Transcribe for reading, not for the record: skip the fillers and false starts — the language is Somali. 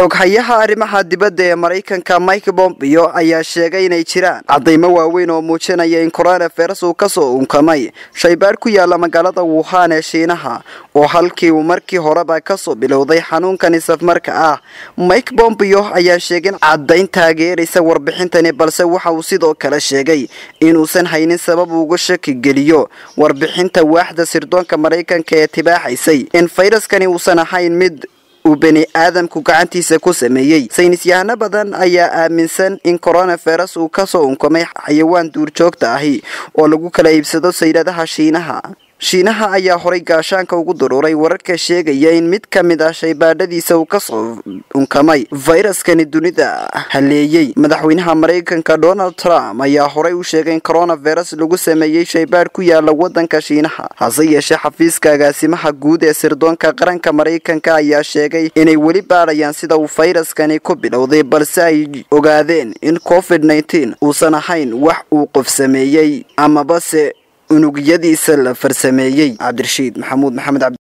xoghayaha arrimaha dibadda ee Mareykanka Mike Pompeo ayaa sheegay inay jiraan cadeymo waaweyn oo muujinaya in coronavirus uu ka soo unkamay shaybaar ku yaala magaalada Wuhan ee Shiinaha oo halkii uu markii horeba ka soo bilowday xanuunkan safmarka ah. Mike Pompeo ayaa sheegay cadeyn taageeraysa warbixintani, balse waxa uu sidoo kale sheegay inuusan haynin sabab uga shaki geliyo warbixinta waaxda sirdoonka Mareykanka ee tibaaxaysay in fayraskani uusan ahayn mid uu bani aadamku gacantiisa ku sameeyay. saynisyahano badan ayaa aaminsan in coronavirus uu ka soo unkamay xayawaan duurjoogta ahi oo lagu kala iibsado sayladaha Shiinaha ayaa horay gaashaanka ugu daruuray wararka sheegaya in mid ka mid ah shaybaadhadiisa uu ka soo unkamay fayraskani dunida haleeyay. Madaxweynaha Mareykanka Donald Trump ayaa horay u sheegay in coronavirus lagu sameeyay shaybaadh ku yaala wadanka Shiinaha. hase yeeshee xafiiska agaasimaha guud ee sirdoonka qaranka Mareykanka ayaa sheegay inay weli baarayaan sida uu fayraskani ku bilowday, balse ay ogaadeen in COVID-19 uusan ahayn wax uu qof sameeyay amaba se unugyadiisa la farsameeyay. Cabdirashiid Maxamuud Maxamed